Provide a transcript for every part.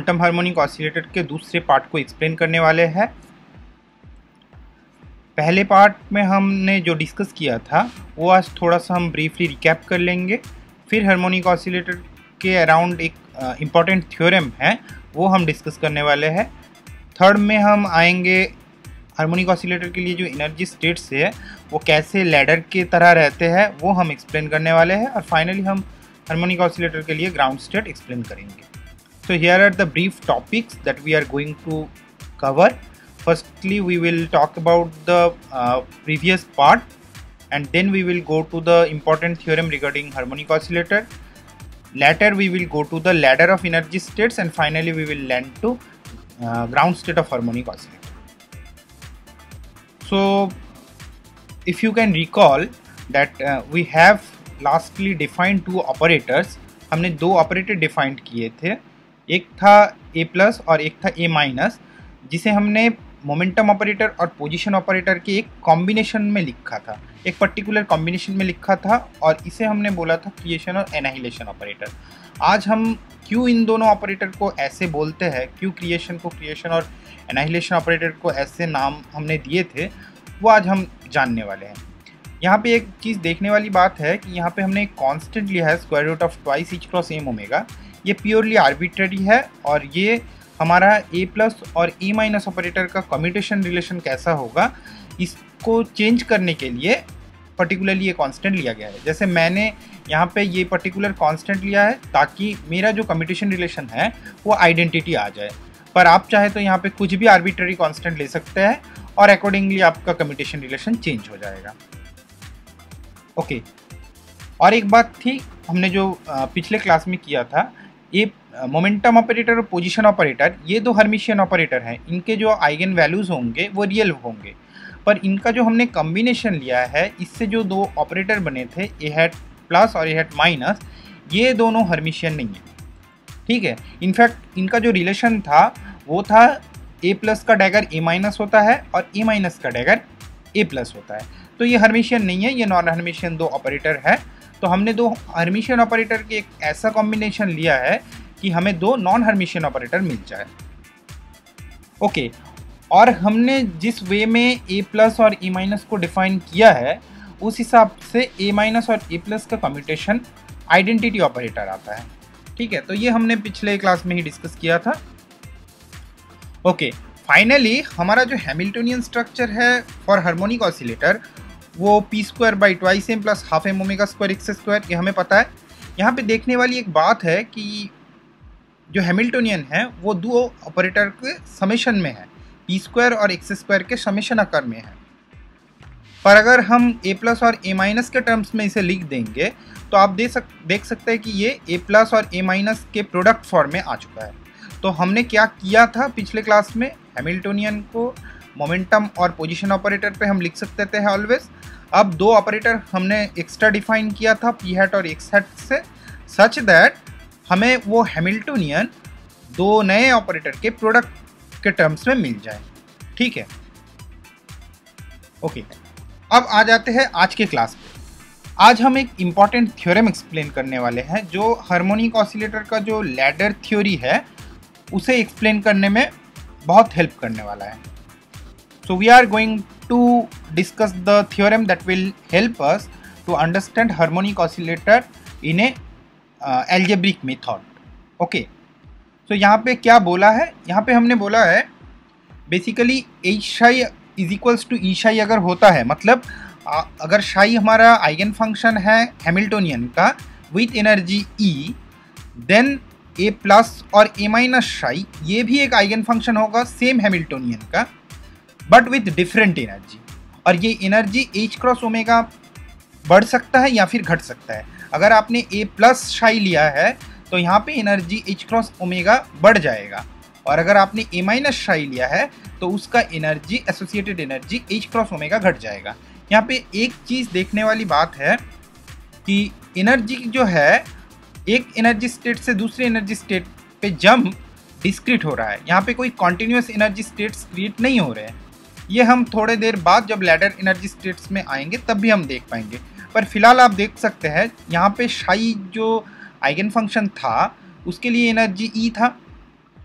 Quantum harmonic oscillator के दूसरे part को एक्सप्लेन करने वाले हैं। पहले पार्ट में हमने जो डिस्कस किया था वो आज थोड़ा सा हम ब्रीफली रिकैप कर लेंगे। फिर हार्मोनिक ऑसिलेटर के अराउंड एक इम्पॉर्टेंट थ्योरम है वो हम डिस्कस करने वाले हैं। थर्ड में हम आएंगे हार्मोनिक ऑसिलेटर के लिए जो एनर्जी स्टेट्स है वो कैसे लैडर के तरह रहते हैं वो हम एक्सप्लेन करने वाले हैं। और फाइनली हम हार्मोनिक ऑसिलेटर के लिए ग्राउंड स्टेट एक्सप्लेन करेंगे। So here are the brief topics that we are going to cover. Firstly, we will talk about the previous part, and then we will go to the important theorem regarding harmonic oscillator. Later, we will go to the ladder of energy states, and finally, we will land to ground state of harmonic oscillator. So, if you can recall that we have lastly defined two operators. हमने दो operator defined किए थे, एक था A plus और एक था ए minus, जिसे हमने मोमेंटम ऑपरेटर और पोजीशन ऑपरेटर के एक कॉम्बिनेशन में लिखा था, एक पर्टिकुलर कॉम्बिनेशन में लिखा था, और इसे हमने बोला था क्रिएशन और एनाहिलेशन ऑपरेटर। आज हम क्यों इन दोनों ऑपरेटर को ऐसे बोलते हैं, क्यों क्रिएशन को क्रिएशन और एनाहिलेशन ऑपरेटर को ऐसे नाम हमने दिए थे, वो आज हम जानने वाले हैं। यहाँ पे एक चीज़ देखने वाली बात है कि यहाँ पे हमने एक कांस्टेंट लिया है square root of twice h cross m omega. ये प्योरली आर्बिट्ररी है और ये हमारा ए प्लस और ए माइनस ऑपरेटर का कम्यूटेशन रिलेशन कैसा होगा इसको चेंज करने के लिए पर्टिकुलरली ये कांस्टेंट लिया गया है। जैसे मैंने यहाँ पे ये पर्टिकुलर कांस्टेंट लिया है ताकि मेरा जो कम्यूटेशन रिलेशन है वो आइडेंटिटी आ जाए, पर आप चाहे तो यहाँ पे कुछ भी आर्बिट्ररी कांस्टेंट ले सकते हैं और अकॉर्डिंगली आपका कम्यूटेशन रिलेशन चेंज हो जाएगा। ओके, और एक बात थी, हमने जो पिछले क्लास में किया था, ये मोमेंटम ऑपरेटर और पोजीशन ऑपरेटर ये दो हर्मिशियन ऑपरेटर हैं, इनके जो आइगन वैल्यूज़ होंगे वो रियल होंगे, पर इनका जो हमने कॉम्बिनेशन लिया है इससे जो दो ऑपरेटर बने थे ए हैट प्लस और ए हैट माइनस, ये दोनों हर्मिशियन नहीं है। ठीक है, इनफैक्ट इनका जो रिलेशन था वो था ए प्लस का डैगर ए माइनस होता है और ए माइनस का डैगर ए प्लस होता है, तो ये हर्मिशियन नहीं है, ये नॉन हर्मिशियन दो ऑपरेटर है। तो हमने दो हर्मिशियन ऑपरेटर के एक ऐसा कॉम्बिनेशन लिया है कि हमें दो नॉन हर्मिशियन ऑपरेटर मिल जाए। ओके, और हमने जिस वे में ए प्लस और ए माइनस को डिफाइन किया है उस हिसाब से ए माइनस और ए प्लस का कम्यूटेशन आइडेंटिटी ऑपरेटर आता है। ठीक है, तो ये हमने पिछले क्लास में ही डिस्कस किया था। ओके, फाइनली हमारा जो हैमिल्टोनियन स्ट्रक्चर है फॉर हार्मोनिक ऑसिलेटर वो p square by twice m plus half m omega square x square, ये हमें पता है। यहाँ पे देखने वाली एक बात है कि जो हैमिल्टोनियन है वो दो ऑपरेटर के समेशन में है, पी स्क्वायर और एक्स स्क्वायर के समेशन आकार में है, पर अगर हम ए प्लस और ए माइनस के टर्म्स में इसे लिख देंगे तो आप देख सकते हैं कि ये ए प्लस और ए माइनस के प्रोडक्ट फॉर्म में आ चुका है। तो हमने क्या किया था पिछले क्लास में, हैमिल्टोनियन को मोमेंटम और पोजीशन ऑपरेटर पे हम लिख सकते थे ऑलवेज। अब दो ऑपरेटर हमने एक्स्ट्रा डिफाइन किया था पी हैट और एक्स हैट से, सच दैट हमें वो हैमिल्टोनियन दो नए ऑपरेटर के प्रोडक्ट के टर्म्स में मिल जाए। ठीक है, ओके, अब आ जाते हैं आज के क्लास पे। आज हम एक इम्पॉर्टेंट थ्योरम एक्सप्लेन करने वाले हैं जो हार्मोनिक ऑसिलेटर का जो लैडर थ्योरी है उसे एक्सप्लेन करने में बहुत हेल्प करने वाला है। So we are going to discuss the theorem that will help us to understand harmonic oscillator in a algebraic method. Okay. So यहाँ पे क्या बोला है, यहाँ पे हमने बोला है basically h psi is equals to E psi अगर होता है, मतलब अगर शाई हमारा आइगन फंक्शन है हैमिल्टोनियन का with energy E, then a plus और ए माइनस शाई ये भी एक आइगन फंक्शन होगा सेम हैमिल्टोनियन का बट विथ डिफरेंट एनर्जी, और ये एनर्जी एच क्रॉस ओमेगा बढ़ सकता है या फिर घट सकता है। अगर आपने ए प्लस शाई लिया है तो यहाँ पे एनर्जी एच क्रॉस ओमेगा बढ़ जाएगा, और अगर आपने ए माइनस शाई लिया है तो उसका energy associated energy h cross omega घट जाएगा। यहाँ पे एक चीज़ देखने वाली बात है कि एनर्जी जो है एक एनर्जी स्टेट से दूसरे एनर्जी स्टेट पे जंप डिस्क्रीट हो रहा है, यहाँ पे कोई कॉन्टिन्यूस एनर्जी स्टेट्स क्रिएट नहीं हो रहे हैं। ये हम थोड़े देर बाद जब लैडर एनर्जी स्टेट्स में आएंगे तब भी हम देख पाएंगे, पर फिलहाल आप देख सकते हैं यहाँ पे शाई जो आइगन फंक्शन था उसके लिए एनर्जी ई था,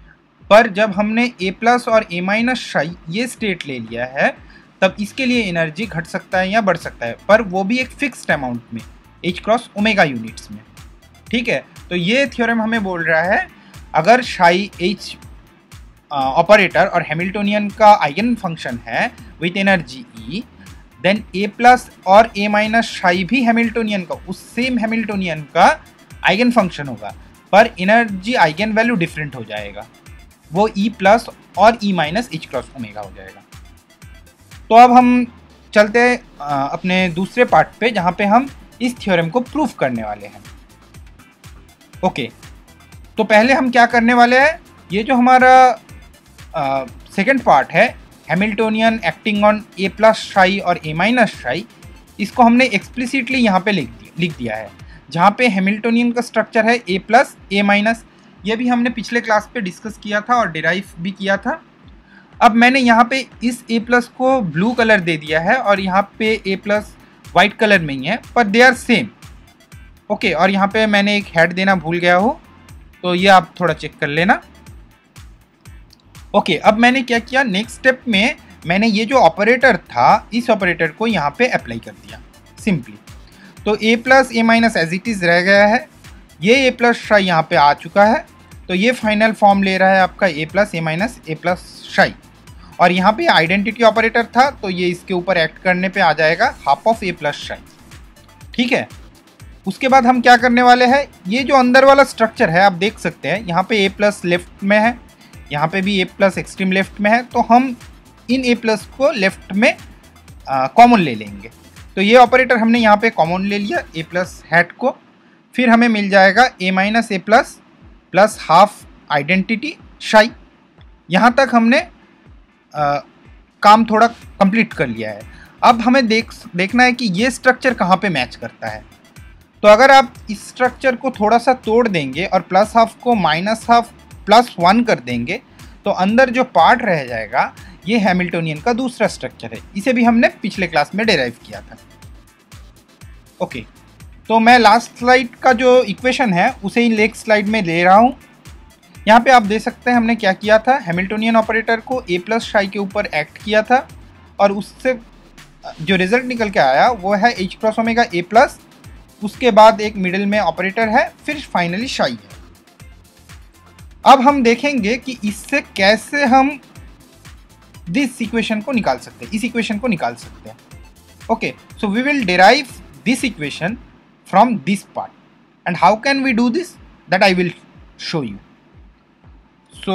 पर जब हमने ए प्लस और ए माइनस शाई ये स्टेट ले लिया है तब इसके लिए एनर्जी घट सकता है या बढ़ सकता है, पर वो भी एक फिक्स्ड अमाउंट में, h क्रॉस ओमेगा यूनिट्स में। ठीक है, तो ये थ्योरम हमें बोल रहा है अगर शाई h ऑपरेटर और हैमिल्टोनियन का आइगन फंक्शन है with energy E, then a plus और ए माइनस शाई भी हैमिल्टोनियन का, उस सेम हैमिल्टोनियन का आइगन फंक्शन होगा, पर एनर्जी आइगन वैल्यू डिफरेंट हो जाएगा, वो E प्लस और E minus h cross omega हो जाएगा। तो अब हम चलते हैं अपने दूसरे पार्ट पे जहाँ पे हम इस थ्योरम को प्रूफ करने वाले हैं। ओके, तो पहले हम क्या करने वाले हैं, ये जो हमारा सेकंड पार्ट है Hamiltonian acting on a plus psi और ए माइनस शाई, इसको हमने एक्सप्लिसिटली यहाँ पे लिख दिया है, जहाँ पे हैमिल्टोनियन का स्ट्रक्चर है ए प्लस ए माइनस। ये भी हमने पिछले क्लास पे डिस्कस किया था और डिराइव भी किया था। अब मैंने यहाँ पे इस ए प्लस को ब्लू कलर दे दिया है और यहाँ पे ए प्लस वाइट कलर में ही है, पर दे आर सेम। ओके, और यहाँ पे मैंने एक हेड देना भूल गया हो, तो ये आप थोड़ा चेक कर लेना। ओके, अब मैंने क्या किया, नेक्स्ट स्टेप में मैंने ये जो ऑपरेटर था इस ऑपरेटर को यहाँ पे अप्लाई कर दिया सिंपली। तो a plus a minus as it is रह गया है, ये ए प्लस शाई यहाँ पे आ चुका है, तो ये फाइनल फॉर्म ले रहा है आपका a plus a minus a plus psi. और यहाँ पे आइडेंटिटी ऑपरेटर था तो ये इसके ऊपर एक्ट करने पे आ जाएगा हाफ ऑफ ए प्लस शाई। ठीक है, उसके बाद हम क्या करने वाले हैं, ये जो अंदर वाला स्ट्रक्चर है आप देख सकते हैं, यहाँ पे ए प्लस लेफ्ट में है, यहाँ पे भी ए प्लस एक्सट्रीम लेफ्ट में है, तो हम इन ए प्लस को लेफ्ट में कॉमन ले लेंगे। तो ये ऑपरेटर हमने यहाँ पे कॉमन ले लिया ए प्लस हैट को, फिर हमें मिल जाएगा a minus a plus plus half identity psi. यहाँ तक हमने काम थोड़ा कंप्लीट कर लिया है। अब हमें देखना है कि ये स्ट्रक्चर कहाँ पे मैच करता है। तो अगर आप इस स्ट्रक्चर को थोड़ा सा तोड़ देंगे और प्लस हाफ को माइनस हाफ प्लस 1 कर देंगे तो अंदर जो पार्ट रह जाएगा ये हैमिल्टोनियन का दूसरा स्ट्रक्चर है, इसे भी हमने पिछले क्लास में डेराइव किया था। ओके, तो मैं लास्ट स्लाइड का जो इक्वेशन है उसे ही नेक्स्ट स्लाइड में ले रहा हूँ। यहाँ पे आप देख सकते हैं हमने क्या किया था, हैमिल्टोनियन ऑपरेटर को ए प्लस शाई के ऊपर एक्ट किया था और उससे जो रिजल्ट निकल के आया वो है h cross omega a plus, उसके बाद एक मिडिल में ऑपरेटर है, फिर फाइनली शाई है। अब हम देखेंगे कि इससे कैसे हम दिस इक्वेशन को निकाल सकते हैं, इस इक्वेशन को निकाल सकते हैं। Okay, so we will derive this equation from this part and how can we do this, that I will show you. So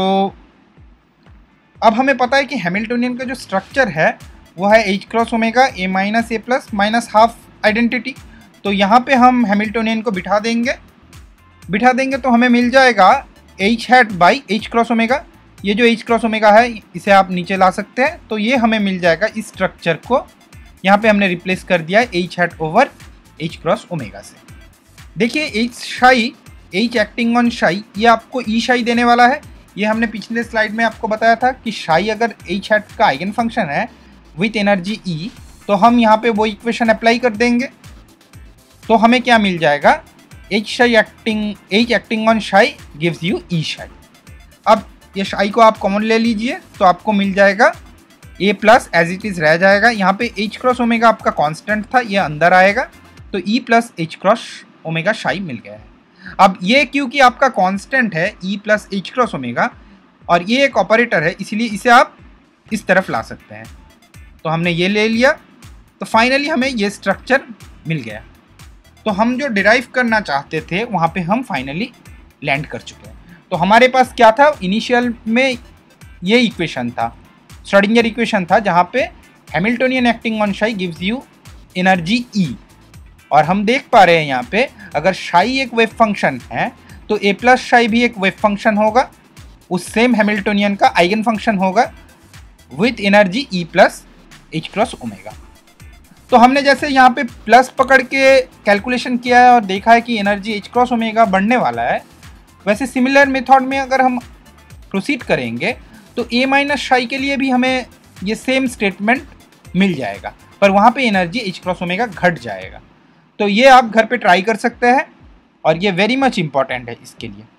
अब हमें पता है कि हैमिल्टोनियन का जो स्ट्रक्चर है वो है h cross omega a minus a plus minus half identity. तो यहाँ पे हम हैमिल्टोनियन को बिठा देंगे तो हमें मिल जाएगा h hat by h cross omega. ये जो h क्रॉस ओमेगा है इसे आप नीचे ला सकते हैं, तो ये हमें मिल जाएगा इस स्ट्रक्चर को, यहाँ पे हमने रिप्लेस कर दिया है h hat over h cross omega से। देखिए h शाई, h एक्टिंग ऑन शाई, ये आपको e शाई देने वाला है। ये हमने पिछले स्लाइड में आपको बताया था कि शाई अगर h हैट का आइगन फंक्शन है विथ एनर्जी E, तो हम यहाँ पे वो इक्वेशन अप्लाई कर देंगे, तो हमें क्या मिल जाएगा, h acting on psi gives you E psi. अब ये शाई को आप कॉमन ले लीजिए तो आपको मिल जाएगा a plus as it is रह जाएगा, यहाँ पे h क्रॉस ओमेगा आपका कांस्टेंट था, ये अंदर आएगा, तो E plus h cross omega psi मिल गया है। अब ये क्योंकि आपका कांस्टेंट है E plus h cross omega और ये एक ऑपरेटर है, इसीलिए इसे आप इस तरफ ला सकते हैं। तो हमने ये ले लिया, तो फाइनली हमें ये स्ट्रक्चर मिल गया। तो हम जो डिराइव करना चाहते थे वहाँ पे हम फाइनली लैंड कर चुके हैं। तो हमारे पास क्या था, इनिशियल में ये इक्वेशन था, श्रोडिंगर इक्वेशन था, जहाँ पे Hamiltonian acting on psi gives you energy E। और हम देख पा रहे हैं यहाँ पे अगर शाई एक वेव फंक्शन है तो ए प्लस शाई भी एक वेव फंक्शन होगा, उस सेम हैमिल्टोनियन का आइगन फंक्शन होगा with energy E plus h cross omega. तो हमने जैसे यहाँ पे प्लस पकड़ के कैलकुलेशन किया है और देखा है कि एनर्जी h क्रॉस ओमेगा बढ़ने वाला है, वैसे सिमिलर मेथड में अगर हम प्रोसीड करेंगे तो a माइनस शाई के लिए भी हमें ये सेम स्टेटमेंट मिल जाएगा, पर वहाँ पे एनर्जी h क्रॉस ओमेगा घट जाएगा। तो ये आप घर पे ट्राई कर सकते हैं और ये वेरी मच इम्पॉर्टेंट है इसके लिए।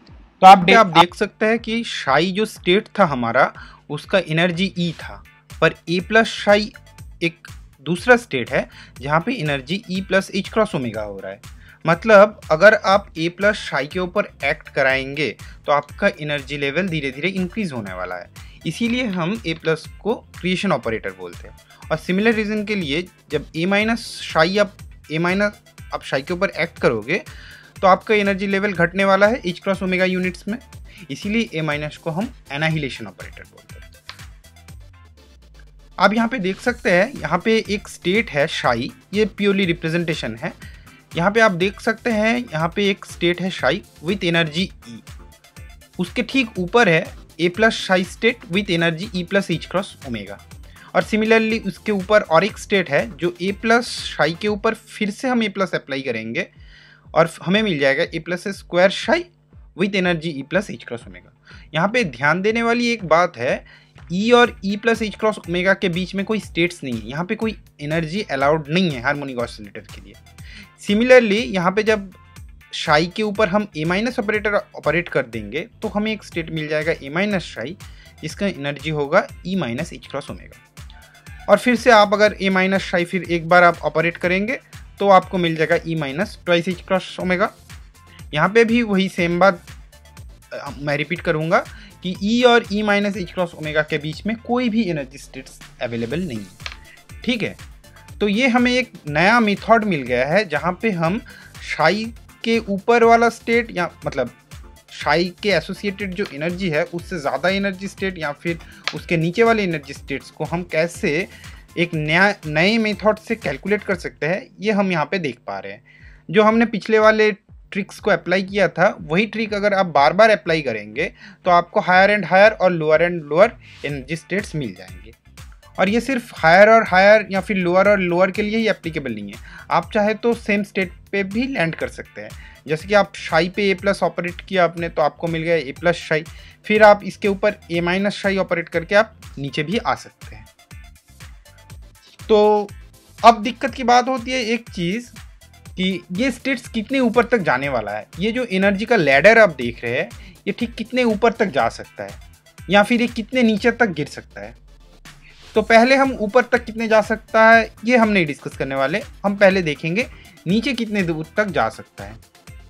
तो आप देख सकते हैं कि शाई जो स्टेट था हमारा उसका एनर्जी ई था, पर ए प्लस शाई एक दूसरा स्टेट है जहाँ पे energy E plus h cross omega हो रहा है। मतलब अगर आप ए प्लस शाई के ऊपर एक्ट कराएंगे तो आपका एनर्जी लेवल धीरे धीरे इंक्रीज होने वाला है, इसीलिए हम ए प्लस को क्रिएशन ऑपरेटर बोलते हैं। और सिमिलर रीजन के लिए जब ए माइनस शाई आप शाई के ऊपर एक्ट करोगे तो आपका एनर्जी लेवल घटने वाला है एच क्रॉस ओमेगा यूनिट्स में, इसीलिए ए माइनस को हम एनाहिलेशन ऑपरेटर बोलते हैं। आप यहाँ पे देख सकते हैं, यहाँ पे एक स्टेट है शाई, ये प्योरली रिप्रेजेंटेशन है। यहाँ पे आप देख सकते हैं यहाँ पे एक स्टेट है शाई विथ एनर्जी ई, उसके ठीक ऊपर है a plus psi state with energy E plus h cross omega. और सिमिलरली उसके ऊपर और एक स्टेट है जो ए प्लस शाई के ऊपर फिर से हम ए प्लस अप्लाई करेंगे और हमें मिल जाएगा a plus square psi with energy E plus h cross omega. यहाँ पे ध्यान देने वाली एक बात है, ई और E plus h cross omega के बीच में कोई स्टेट्स नहीं है, यहाँ पे कोई एनर्जी अलाउड नहीं है हार्मोनिक ऑसिलेटर के लिए। सिमिलरली यहाँ पे जब शाई के ऊपर हम ए माइनस ऑपरेटर ऑपरेट कर देंगे तो हमें एक स्टेट मिल जाएगा ए माइनस शाई, जिसका एनर्जी होगा E minus h cross omega. और फिर से आप अगर ए माइनस शाई फिर एक बार आप ऑपरेट करेंगे तो आपको मिल जाएगा E minus twice h cross omega. यहाँ पे भी वही सेम बात मैं रिपीट करूँगा कि ई और E minus h cross omega के बीच में कोई भी एनर्जी स्टेट्स अवेलेबल नहीं है। ठीक है, तो ये हमें एक नया मेथड मिल गया है जहाँ पे हम शाई के ऊपर वाला स्टेट या मतलब शाई के एसोसिएटेड जो एनर्जी है उससे ज़्यादा एनर्जी स्टेट या फिर उसके नीचे वाले एनर्जी स्टेट्स को हम कैसे एक नए मेथड से कैलकुलेट कर सकते हैं, ये हम यहाँ पे देख पा रहे हैं। जो हमने पिछले वाले ट्रिक्स को अप्लाई किया था वही ट्रिक अगर आप बार बार अप्लाई करेंगे तो आपको हायर एंड हायर और lower and lower energy states मिल जाएंगे। और ये सिर्फ हायर और हायर या फिर लोअर और लोअर के लिए ही एप्लीकेबल नहीं है, आप चाहे तो सेम स्टेट पे भी लैंड कर सकते हैं। जैसे कि आप शाई पे ए प्लस ऑपरेट किया आपने तो आपको मिल गया ए प्लस शाई, फिर आप इसके ऊपर ए माइनस शाई ऑपरेट करके आप नीचे भी आ सकते हैं। तो अब दिक्कत की बात होती है एक चीज़ कि ये स्टेट्स कितने ऊपर तक जाने वाला है। ये जो एनर्जी का लैडर आप देख रहे हैं ये ठीक कितने ऊपर तक जा सकता है या फिर ये कितने नीचे तक गिर सकता है। तो पहले हम ऊपर तक कितने जा सकता है ये हम नहीं डिस्कस करने वाले, हम पहले देखेंगे नीचे कितने दूर तक जा सकता है।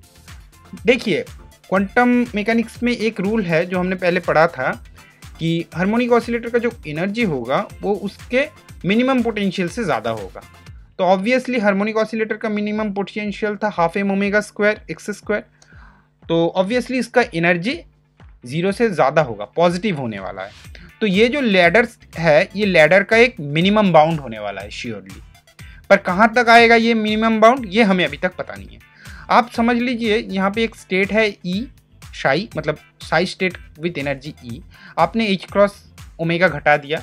देखिए क्वांटम मैकेनिक्स में एक रूल है जो हमने पहले पढ़ा था कि हार्मोनिक ऑसिलेटर का जो एनर्जी होगा वो उसके मिनिमम पोटेंशियल से ज़्यादा होगा। तो ऑब्वियसली हार्मोनिक ऑसिलेटर का मिनिमम पोटेंशियल था half m omega square x square, तो ऑब्वियसली इसका एनर्जी 0 से ज़्यादा होगा, पॉजिटिव होने वाला है। तो ये जो लैडर है ये लैडर का एक मिनिमम बाउंड होने वाला है श्योरली, पर कहाँ तक आएगा ये मिनिमम बाउंड ये हमें अभी तक पता नहीं है। आप समझ लीजिए यहाँ पे एक स्टेट है ई शाई, मतलब शाई स्टेट विथ एनर्जी ई, आपने एच क्रॉस ओमेगा घटा दिया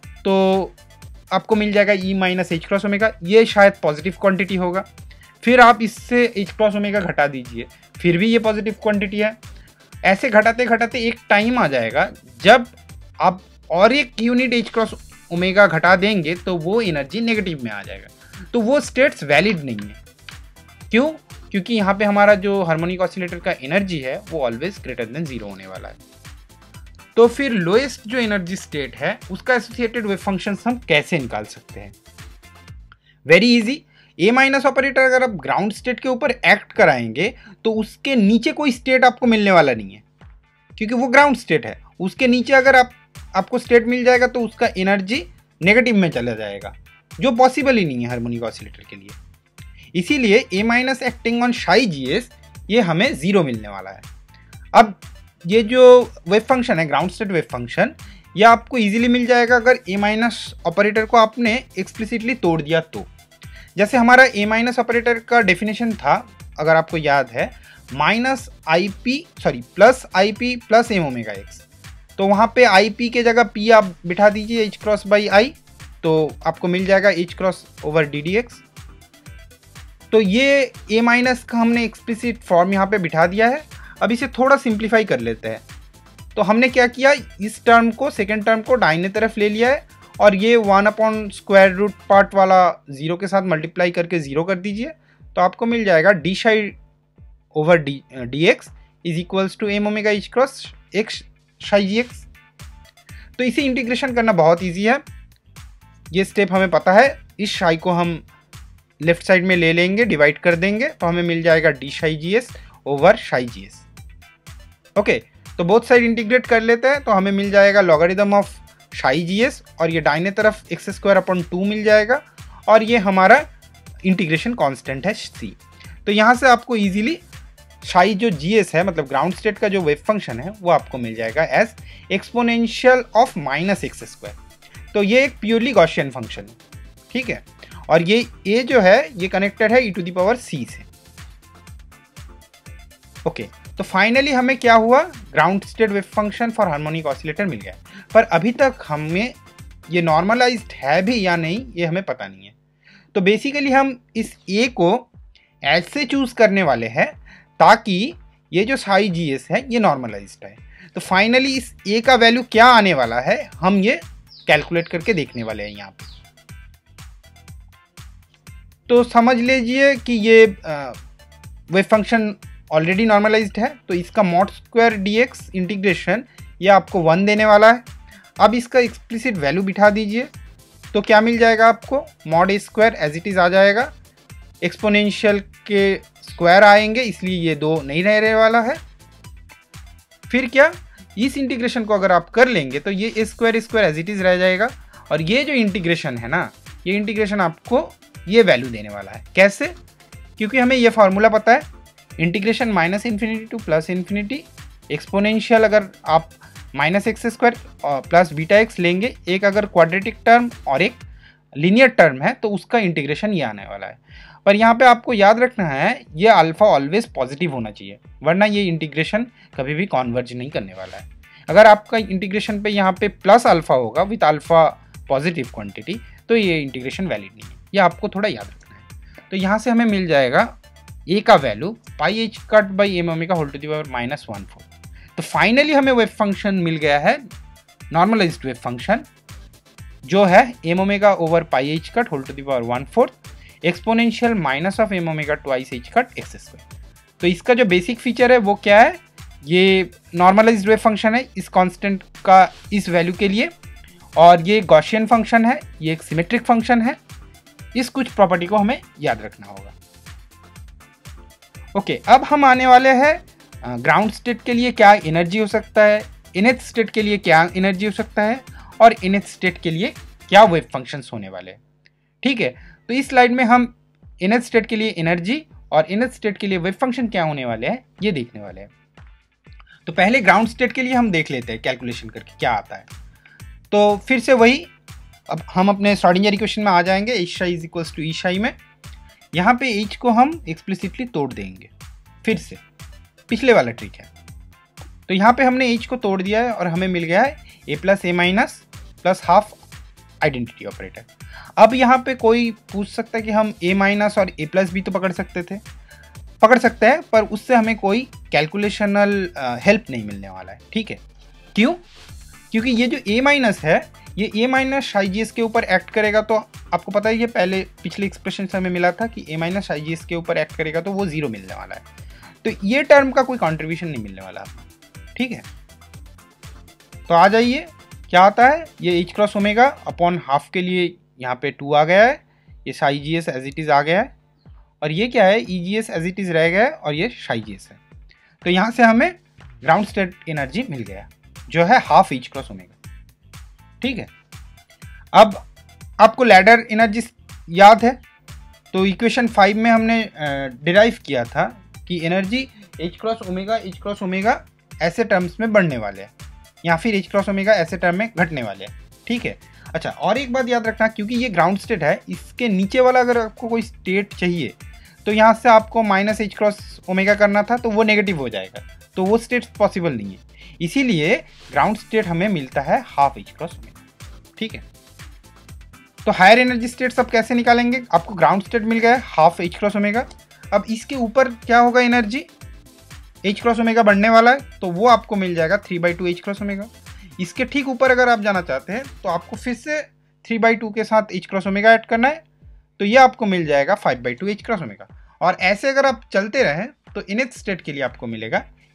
तो आपको मिल जाएगा E minus h cross omega, ये शायद पॉजिटिव क्वांटिटी होगा। फिर आप इससे एच क्रॉस ओमेगा घटा दीजिए, फिर भी ये पॉजिटिव क्वांटिटी है। ऐसे घटाते घटाते एक टाइम आ जाएगा जब आप और एक यूनिट एच क्रॉस ओमेगा घटा देंगे तो वो एनर्जी नेगेटिव में आ जाएगा, तो वो स्टेट्स वैलिड नहीं है। क्यों? क्योंकि यहाँ पे हमारा जो हार्मोनिक ऑसिलेटर का एनर्जी है वो ऑलवेज ग्रेटर देन 0 होने वाला है। तो फिर लोएस्ट जो एनर्जी स्टेट है उसका एसोसिएटेड वेव फंक्शंस हम कैसे निकाल सकते हैं? Very easy, a minus operator अगर आप ग्राउंड स्टेट के ऊपर एक्ट कराएंगे तो उसके नीचे कोई स्टेट आपको मिलने वाला नहीं है क्योंकि वो ग्राउंड स्टेट है। उसके नीचे अगर आपको स्टेट मिल जाएगा तो उसका एनर्जी नेगेटिव में चला जाएगा, जो पॉसिबल ही नहीं है हार्मोनिक ऑसिलेटर के लिए। इसीलिए a minus acting on psi GS ये हमें 0 मिलने वाला है। अब ये जो वेव फंक्शन है ग्राउंड स्टेट वेव फंक्शन, ये आपको इजीली मिल जाएगा अगर ए माइनस ऑपरेटर को आपने एक्सप्लिसिटली तोड़ दिया तो। जैसे हमारा ए माइनस ऑपरेटर का डेफिनेशन था अगर आपको याद है, plus i p plus m omega x, तो वहाँ पे आई पी के जगह पी आप बिठा दीजिए एच क्रॉस बाई आई, तो आपको मिल जाएगा h cross over d d x. तो ये ए माइनस का हमने एक्सप्लिसिट फॉर्म यहाँ पे बिठा दिया है। अब इसे थोड़ा सिंप्लीफाई कर लेते हैं। तो हमने क्या किया, इस टर्म को सेकेंड टर्म को दाहिने तरफ ले लिया है और ये 1/√, पार्ट वाला 0 के साथ मल्टीप्लाई करके 0 कर दीजिए, तो आपको मिल जाएगा d psi over d x is equals to m omega h cross x psi g x. तो इसे इंटीग्रेशन करना बहुत ईजी है, ये स्टेप हमें पता है। इस साई को हम लेफ्ट साइड में ले लेंगे, डिवाइड कर देंगे, तो हमें मिल जाएगा d psi g s over psi g s. Okay, तो बोथ साइड इंटीग्रेट कर लेते हैं, तो हमें मिल जाएगा logarithm of psi g s, और ये दाहिने तरफ एक्स स्क्वायर अपॉन 2 मिल जाएगा, और ये हमारा इंटीग्रेशन कांस्टेंट है सी। तो यहाँ से आपको इजीली साई जो जी एस है, मतलब ग्राउंड स्टेट का जो वेव फंक्शन है, वो आपको मिल जाएगा as exponential of minus x square. तो ये एक प्योरली गॉसियन फंक्शन है, ठीक है। और ये ए जो है ये कनेक्टेड है E to the power c से। ओके, तो फाइनली हमें क्या हुआ, ground state wave function for harmonic oscillator मिल गया। पर अभी तक हमें ये नॉर्मलाइज्ड है भी या नहीं ये हमें पता नहीं है। तो बेसिकली हम इस ए को ऐसे चूज करने वाले हैं ताकि ये जो साई जी एस है ये नॉर्मलाइज्ड है। तो फाइनली इस ए का वैल्यू क्या आने वाला है हम ये कैलकुलेट करके देखने वाले हैं यहाँ पे। तो समझ लीजिए कि ये वेव फंक्शन ऑलरेडी नॉर्मलाइज्ड है, तो इसका mod square d x integration ये आपको 1 देने वाला है। अब इसका एक्सप्लिसिट वैल्यू बिठा दीजिए, तो क्या मिल जाएगा आपको, mod a square as it is आ जाएगा, एक्सपोनेंशियल के स्क्वायर आएंगे इसलिए ये 2 नहीं रहने वाला है। फिर क्या, इस इंटीग्रेशन को अगर आप कर लेंगे तो ये a square square as it is रह जाएगा, और ये जो इंटीग्रेशन है ना, ये इंटीग्रेशन आपको ये वैल्यू देने वाला है। कैसे, क्योंकि हमें ये फार्मूला पता है, integration minus infinity to plus infinity exponential, अगर आप minus x square plus beta x लेंगे, एक अगर क्वाड्रेटिक टर्म और एक लीनियर टर्म है तो उसका इंटीग्रेशन ये आने वाला है। पर यहाँ पे आपको याद रखना है ये अल्फा ऑलवेज पॉजिटिव होना चाहिए, वरना ये इंटीग्रेशन कभी भी कॉन्वर्ज नहीं करने वाला है। अगर आपका इंटीग्रेशन पे यहाँ पे प्लस अल्फा होगा विथ अल्फा पॉजिटिव क्वांटिटी, तो ये इंटीग्रेशन वैलिड नहीं है, ये आपको थोड़ा याद रखना है। तो यहाँ से हमें मिल जाएगा ए का value pi h cut by m omega whole to the power -1/4। तो फाइनली हमें वेव फंक्शन मिल गया है, नॉर्मलाइज्ड वेव फंक्शन, जो है m omega over pi h cut whole to the power 1/4 exponential minus of m omega twice h cut x square. तो इसका जो basic feature है वो क्या है, ये नॉर्मलाइज्ड वेव फंक्शन है इस कांस्टेंट का इस वैल्यू के लिए, और ये गॉसियन फंक्शन है, ये एक सिमेट्रिक फंक्शन है। इस कुछ प्रॉपर्टी को हमें याद रखना होगा। ओके, अब हम आने वाले हैं ग्राउंड स्टेट के लिए क्या एनर्जी हो सकता है, इनेट स्टेट के लिए क्या एनर्जी हो सकता है, और इनेट स्टेट के लिए क्या वेव फंक्शंस होने वाले हैं। ठीक है, तो इस स्लाइड में हम इनेट स्टेट के लिए एनर्जी और इनेट स्टेट के लिए वेव फंक्शन क्या होने वाले हैं ये देखने वाले हैं। तो पहले ग्राउंड स्टेट के लिए हम देख लेते हैं कैलकुलेशन करके क्या आता है। तो फिर से वही, अब हम अपने श्रोडिंगर इक्वेशन में आ जाएंगे, h psi is equals to E psi में। यहाँ पे एच को हम एक्सप्लिसिटली तोड़ देंगे, फिर से पिछले वाला ट्रिक है। तो यहाँ पे हमने एच को तोड़ दिया है और हमें मिल गया है a plus a minus plus half identity operator. अब यहाँ पे कोई पूछ सकता है कि हम ए माइनस और ए प्लस भी तो पकड़ सकते हैं, पर उससे हमें कोई कैलकुलेशनल हेल्प नहीं मिलने वाला है। ठीक है, क्यों? क्योंकि ये जो ए माइनस है ये ए माइनस आई जी एस के ऊपर एक्ट करेगा, तो आपको पता है ये पहले पिछले एक्सप्रेशन से हमें मिला था कि ए माइनस आई जी एस के ऊपर एक्ट करेगा तो वो 0 मिलने वाला है। तो ये टर्म का कोई कंट्रीब्यूशन नहीं मिलने वाला आपको। ठीक है, तो आ जाइए, क्या आता है, ये h cross omega upon half के लिए यहाँ पे 2 आ गया है, ये psi g s as it is आ गया है, और ये क्या है, E g s as it is रह गया है, और ये साई जी एस है। तो यहाँ से हमें ग्राउंड स्टेट एनर्जी मिल गया जो है हाफ एच क्रॉस ओमेगा। ठीक है, अब आपको लैडर एनर्जी याद है, तो इक्वेशन 5 में हमने डिराइव किया था कि एनर्जी एच क्रॉस ओमेगा ऐसे टर्म्स में बढ़ने वाले हैं, या फिर एच क्रॉस ओमेगा ऐसे टर्म में घटने वाले हैं। ठीक है, अच्छा, और एक बात याद रखना, क्योंकि ये ग्राउंड स्टेट है, इसके नीचे वाला अगर आपको कोई स्टेट चाहिए तो यहाँ से आपको माइनस एच क्रॉस ओमेगा करना था, तो वो नेगेटिव हो जाएगा, तो वो स्टेट पॉसिबल नहीं है। इसीलिए ग्राउंड स्टेट हमें मिलता है हाफ एच क्रॉस ओमेगा। ठीक है, तो हायर एनर्जी स्टेट सब कैसे निकालेंगे, आपको ग्राउंड स्टेट मिल गया है हाफ एच क्रॉस ओमेगा। अब इसके ऊपर क्या होगा, एनर्जी एच क्रॉस ओमेगा बढ़ने वाला है, तो वो आपको मिल जाएगा 3/2 एच क्रॉस ओमेगा। इसके ठीक ऊपर अगर आप जाना चाहते हैं तो आपको फिर से 3/2 के साथ एच क्रॉस ओमेगा ऐड करना है, तो ये आपको मिल जाएगा 5/2 एच क्रॉस ओमेगा। और ऐसे अगर आप चलते रहें तो इनेट स्टेट के लिए आपको मिलेगा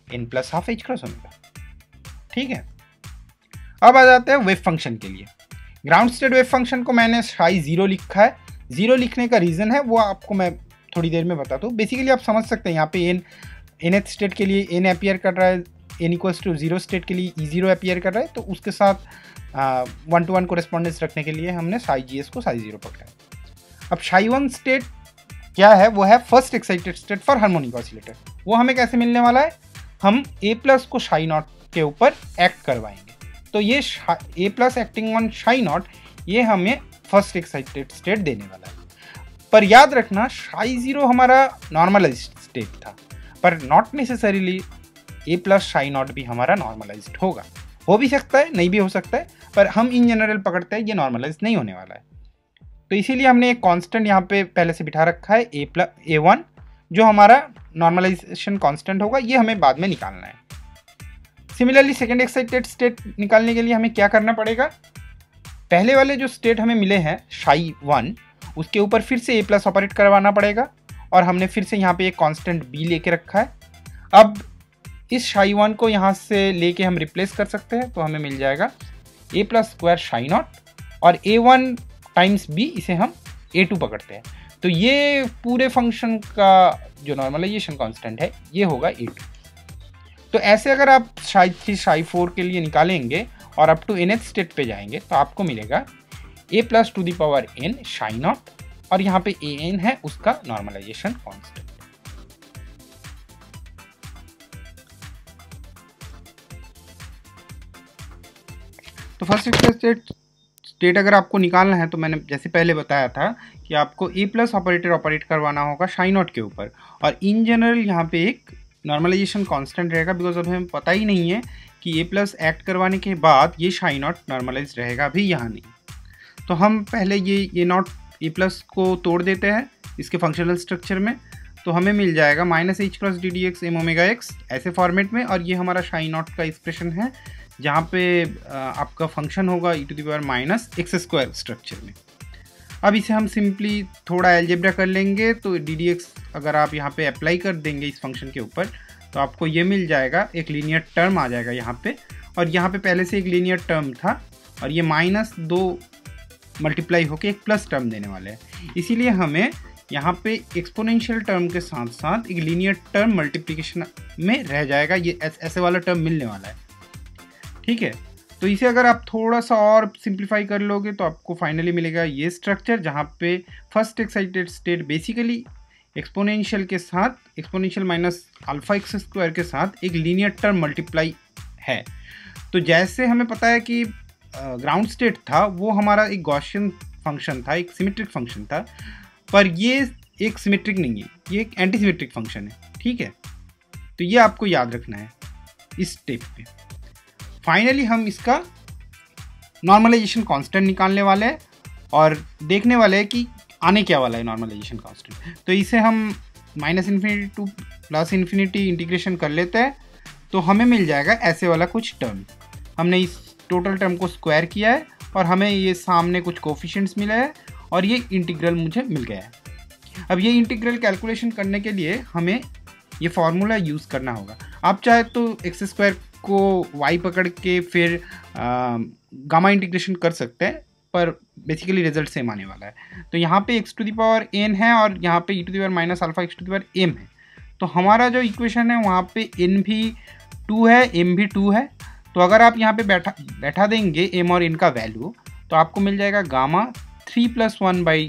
n plus half h cross omega. ठीक है, अब आ जाते हैं वेव फंक्शन के लिए। ग्राउंड स्टेट वेव फंक्शन को मैंने साई 0 लिखा है। 0 लिखने का रीज़न है वो आपको मैं थोड़ी देर में बताता हूँ। बेसिकली आप समझ सकते हैं यहाँ पे nth स्टेट के लिए n अपीयर कर रहा है, n इक्वल्स टू 0 स्टेट के लिए E0 अपीयर कर रहा है, तो उसके साथ 1-to-1 कोरेस्पॉन्डेंस रखने के लिए हमने साई GS को साई 0 पकड़ा है। अब साई 1 स्टेट क्या है, वो है first excited state for harmonic oscillator. वो हमें कैसे मिलने वाला है, हम A प्लस को साई नॉट के ऊपर एक्ट करवाएंगे, तो ये A plus acting on psi naught ये हमें फर्स्ट एक्साइटेड स्टेट देने वाला है। पर याद रखना साई 0 हमारा नॉर्मलाइज्ड स्टेट था, पर not necessarily A plus psi naught भी हमारा नॉर्मलाइज्ड होगा। हो भी सकता है, नहीं भी हो सकता है, पर हम इन जनरल पकड़ते हैं ये नॉर्मलाइज नहीं होने वाला है। तो इसीलिए हमने एक कांस्टेंट यहाँ पे पहले से बिठा रखा है A1, जो हमारा नॉर्मलाइजेशन कांस्टेंट होगा, ये हमें बाद में निकालना है। सिमिलरली सेकेंड एक्साइटेड स्टेट निकालने के लिए हमें क्या करना पड़ेगा, पहले वाले जो स्टेट हमें मिले हैं साई 1, उसके ऊपर फिर से A प्लस ऑपरेट करवाना पड़ेगा, और हमने फिर से यहाँ पे एक कांस्टेंट B लेके रखा है। अब इस साई 1 को यहाँ से लेके हम रिप्लेस कर सकते हैं, तो हमें मिल जाएगा A plus square psi naught, और A1 टाइम्स B इसे हम A2 पकड़ते हैं, तो ये पूरे फंक्शन का जो नॉर्मलाइजेशन कांस्टेंट है ये होगा A2। तो ऐसे अगर आप साई 3 साई 4 के लिए निकालेंगे और अप टू nth स्टेट पे जाएंगे तो आपको मिलेगा A plus to the power n psi naught, और यहाँ पे an है उसका नॉर्मलाइजेशन कांस्टेंट। तो फर्स्ट स्टेट अगर आपको निकालना है तो मैंने जैसे पहले बताया था कि आपको A प्लस ऑपरेटर ऑपरेट करवाना होगा साई नॉट के ऊपर, और इन जनरल यहाँ पे एक नॉर्मलाइजेशन कांस्टेंट रहेगा, बिकॉज अब हमें पता ही नहीं है कि A प्लस एक्ट करवाने के बाद ये साई नॉट नॉर्मलाइज रहेगा भी यहाँ नहीं। तो हम पहले ये नॉट A प्लस को तोड़ देते हैं इसके फंक्शनल स्ट्रक्चर में, तो हमें मिल जाएगा -h cross d d x m omega x ऐसे फॉर्मेट में, और ये हमारा साई नॉट का एक्सप्रेशन है जहाँ पे आपका फंक्शन होगा e⁻⁻x² स्ट्रक्चर में। अब इसे हम सिंपली थोड़ा एल्जेब्रा कर लेंगे, तो डी डी एक्स अगर आप यहाँ पे अप्लाई कर देंगे इस फंक्शन के ऊपर तो आपको ये मिल जाएगा, एक लीनियर टर्म आ जाएगा यहाँ पे, और यहाँ पे पहले से एक लीनियर टर्म था और ये -2 मल्टीप्लाई होके एक प्लस टर्म देने वाले हैं। इसीलिए हमें यहाँ पे एक्सपोनेंशियल टर्म के साथ साथ एक लीनियर टर्म मल्टीप्लिकेशन में रह जाएगा, ये ऐसे वाला टर्म मिलने वाला है। ठीक है, तो इसे अगर आप थोड़ा सा और सिंप्लीफाई कर लोगे तो आपको फाइनली मिलेगा ये स्ट्रक्चर, जहाँ पे first excited state basically exponential के साथ एक्सपोनेंशियल -α(x²) के साथ एक लीनियर टर्म मल्टीप्लाई है। तो जैसे हमें पता है कि ग्राउंड स्टेट था वो हमारा एक गॉसियन फंक्शन था, एक सिमेट्रिक फंक्शन था, पर ये एक सिमेट्रिक नहीं है, ये एक एंटी सिमेट्रिक फंक्शन है। ठीक है, तो ये आपको याद रखना है इस स्टेप पे। फाइनली हम इसका नॉर्मलाइजेशन कांस्टेंट निकालने वाले हैं और देखने वाले हैं कि आने क्या वाला है नॉर्मलाइजेशन कांस्टेंट। तो इसे हम -∞ टू +∞ इंटीग्रेशन कर लेते हैं, तो हमें मिल जाएगा ऐसे वाला कुछ टर्म। हमने इस टोटल टर्म को स्क्वायर किया है और हमें ये सामने कुछ कोफिशिएंट्स मिले हैं और ये इंटीग्रल मुझे मिल गया है। अब ये इंटीग्रल कैलकुलेशन करने के लिए हमें ये फार्मूला यूज़ करना होगा। आप चाहे तो x² को y पकड़ के फिर गामा इंटीग्रेशन कर सकते हैं, पर बेसिकली रिजल्ट सेम आने वाला है। तो यहाँ पे x⁻n है और यहाँ पे e⁻⁻x⁻m है, तो हमारा जो इक्वेशन है वहाँ पे n भी 2 है, m भी 2 है। तो अगर आप यहाँ पे बैठा देंगे m और n का वैल्यू, तो आपको मिल जाएगा गामा 2 +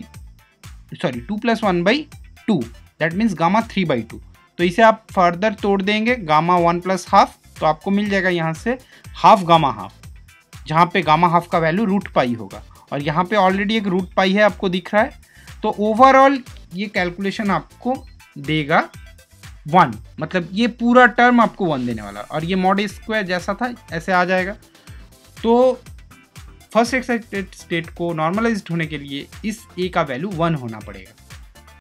1/2, दैट मीन्स गामा 3/2। तो इसे आप फर्दर तोड़ देंगे गामा 1 + ½ तो आपको मिल जाएगा यहाँ से हाफ गामा हाफ, जहाँ पे गामा हाफ का वैल्यू √π होगा, और यहाँ पे ऑलरेडी एक √π है आपको दिख रहा है। तो ओवरऑल ये कैलकुलेशन आपको देगा 1, मतलब ये पूरा टर्म आपको 1 देने वाला, और ये मॉड स्क्वायर जैसा था ऐसे आ जाएगा। तो फर्स्ट एक्साइटेड स्टेट को नॉर्मलाइज्ड होने के लिए इस a का वैल्यू 1 होना पड़ेगा।